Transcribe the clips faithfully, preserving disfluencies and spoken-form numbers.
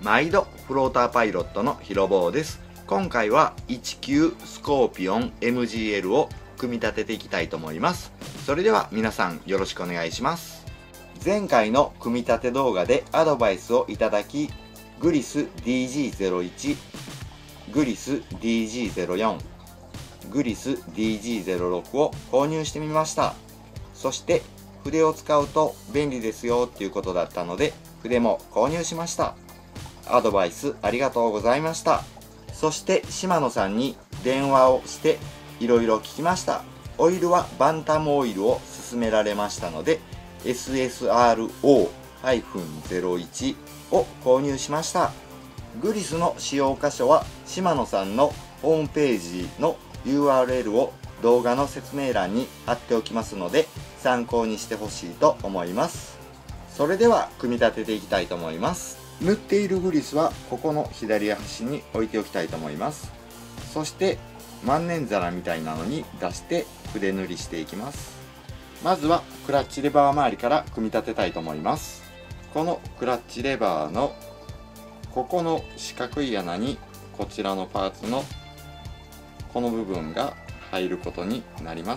毎度フローターパイロットのひろぼうです。今回はいち級スコーピオン エムジーエル を組み立てていきたいと思います。それでは皆さんよろしくお願いします。前回の組み立て動画でアドバイスをいただき、グリス ディージーゼロいち、グリス ディージーゼロよん、グリス ディージーゼロろく を購入してみました。そして筆を使うと便利ですよっていうことだったので、筆も購入しました。アドバイスありがとうございました。そして島野さんに電話をしていろいろ聞きました。オイルはバンタムオイルを勧められましたので エスエスアールオーゼロいち を購入しました。グリスの使用箇所は島野さんのホームページの ユーアールエル を動画の説明欄に貼っておきますので参考にしてほしいと思います。それでは組み立てていきたいと思います。塗っているグリスはここの左端に置いておきたいと思います。そして万年皿みたいなのに出して筆塗りしていきます。まずはクラッチレバー周りから組み立てたいと思います。このクラッチレバーのここの四角い穴にこちらのパーツのこの部分が入ることになります。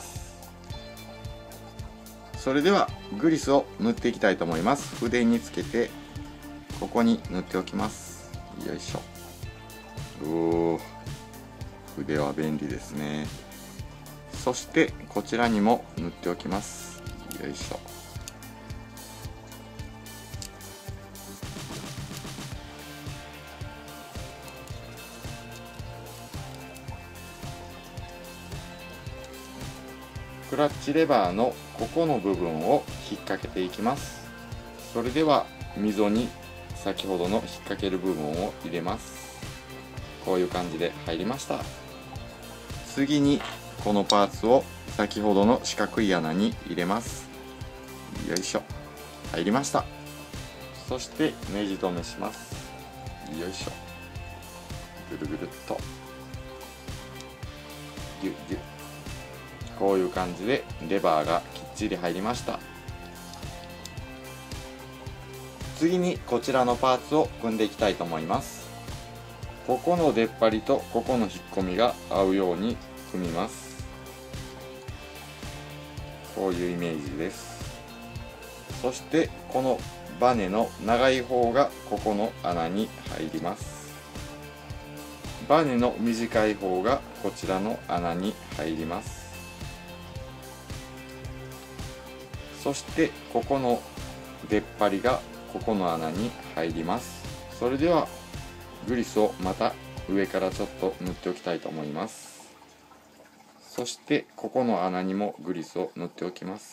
それではグリスを塗っていきたいと思います。筆につけてここに塗っておきます。よいしょ。おー、筆は便利ですね。そしてこちらにも塗っておきます。よいしょ。クラッチレバーのここの部分を引っ掛けていきます。それでは溝に先ほどの引っ掛ける部分を入れます。こういう感じで入りました。次にこのパーツを先ほどの四角い穴に入れます。よいしょ。入りました。そしてネジ止めします。よいしょ。ぐるぐるっとギュッギュッ。こういう感じでレバーがきっちり入りました。次にこちらのパーツを組んでいきたいと思います。ここの出っ張りとここの引っ込みが合うように組みます。こういうイメージです。そしてこのバネの長い方がここの穴に入ります。バネの短い方がこちらの穴に入ります。そしてここの出っ張りがここの穴に入ります。それではグリスをまた上からちょっと塗っておきたいと思います。そしてここの穴にもグリスを塗っておきます。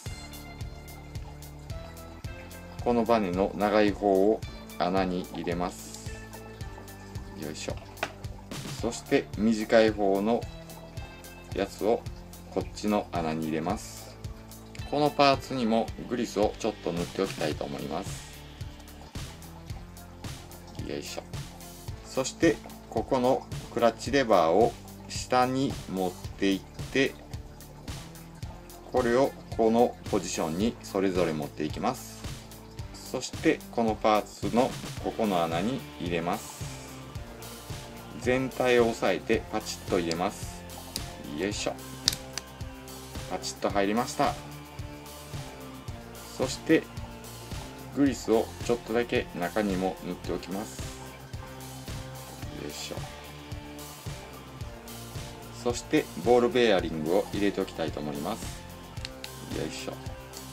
このバネの長い方を穴に入れます。よいしょ。そして短い方のやつをこっちの穴に入れます。このパーツにもグリスをちょっと塗っておきたいと思います。よいしょ。そしてここのクラッチレバーを下に持っていってこれをこのポジションにそれぞれ持っていきます。そしてこのパーツのここの穴に入れます。全体を押さえてパチッと入れます。よいしょ。パチッと入りました。そしてグリスをちょっとだけ中にも塗っておきます。よいしょ。そしてボールベアリングを入れておきたいと思います。よいしょ。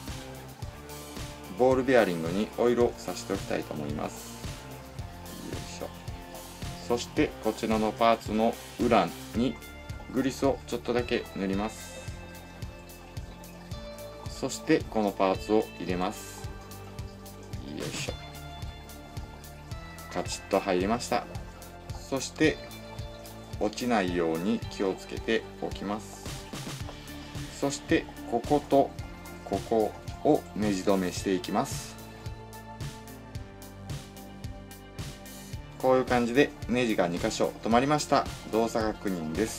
ボールベアリングにオイルをさしておきたいと思います。よいしょ。そしてこちらのパーツの裏にグリスをちょっとだけ塗ります。そしてこのパーツを入れます。よいしょ。カチッと入りました。そして落ちないように気をつけておきます。そしてこことここをネジ止めしていきます。こういう感じでネジがに箇所止まりました。動作確認です。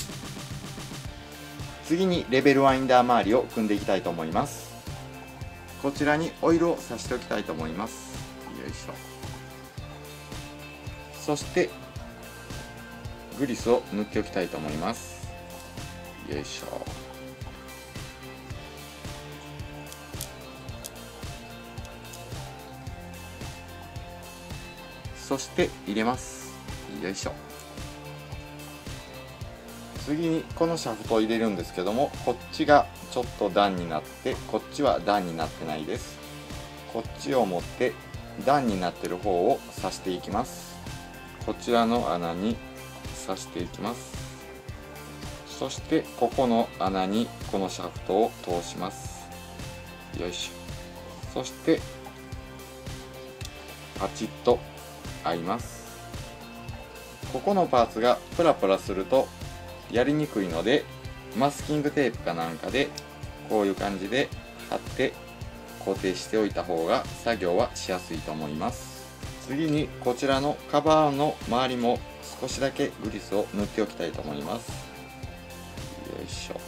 次にレベルワインダー周りを組んでいきたいと思います。 こちらにオイルをさしておきたいと思います。よいしょ。そしてグリスを塗っておきたいと思います。よいしょ。そして入れます。よいしょ。次にこのシャフトを入れるんですけども、こっちがちょっと段になって、こっちは段になってないです。こっちを持って段になってる方を刺していきます。こちらの穴に刺していきます。そしてここの穴にこのシャフトを通します。よいしょ。そしてパチッと合います。ここのパーツがプラプラするとやりにくいので、マスキングテープかなんかでこういう感じで貼って固定しておいた方が作業はしやすいと思います。次にこちらのカバーの周りも少しだけグリスを塗っておきたいと思います。よいしょ。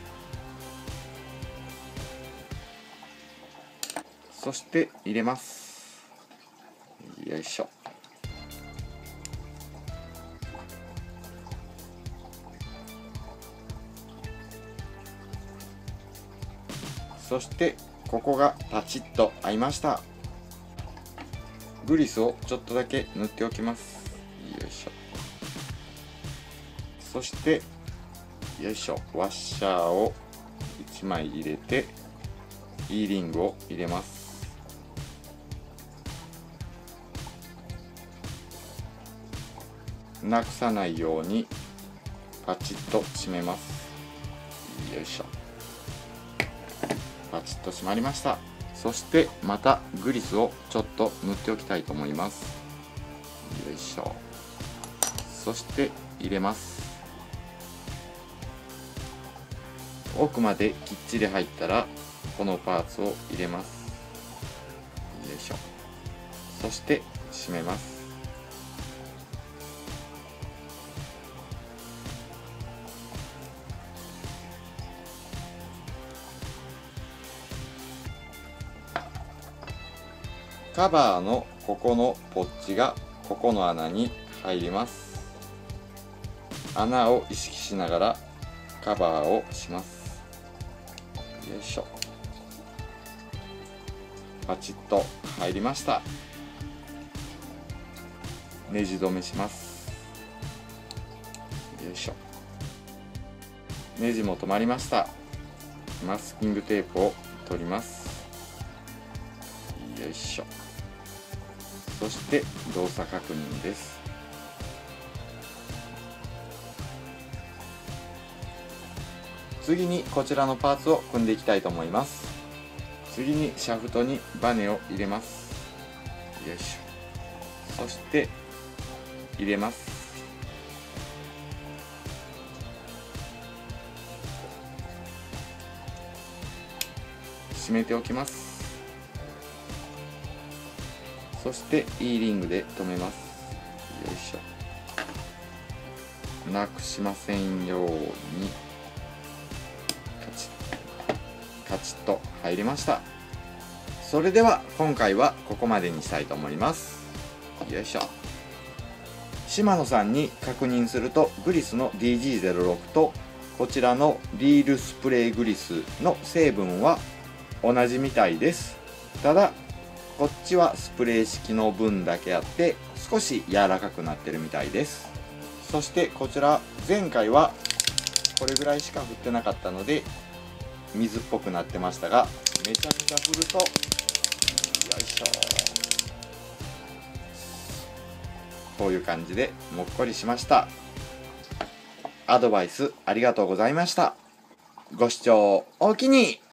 そして入れます。よいしょ。そしてここがパチッと合いました。グリスをちょっとだけ塗っておきます。よいしょ。そしてよいしょ、ワッシャーをいちまい入れて E リングを入れます。なくさないようにパチッと締めます。よいしょ。パチッと締まりました。そしてまたグリスをちょっと塗っておきたいと思います。よいしょ。そして入れます。奥まできっちり入ったらこのパーツを入れます。よいしょ。そして締めます。カバーのここのポッチがここの穴に入ります。穴を意識しながらカバーをします。よいしょ。パチッと入りました。ネジ止めします。よいしょ。ネジも止まりました。マスキングテープを取ります。よいしょ。そして動作確認です。次にこちらのパーツを組んでいきたいと思います。次にシャフトにバネを入れます。よいしょ。そして入れます。締めておきます。そして E リングで留めます。よいしょ。なくしませんようにカチッカチッと入りました。それでは今回はここまでにしたいと思います。よいしょ。シマノさんに確認するとグリスの ディージーゼロろく とこちらのリールスプレーグリスの成分は同じみたいです。ただこっちはスプレー式の分だけあって少し柔らかくなってるみたいです。そしてこちら前回はこれぐらいしか振ってなかったので水っぽくなってましたが、めちゃくちゃ振るとよいしょ、こういう感じでもっこりしました。アドバイスありがとうございました。ご視聴おおきに。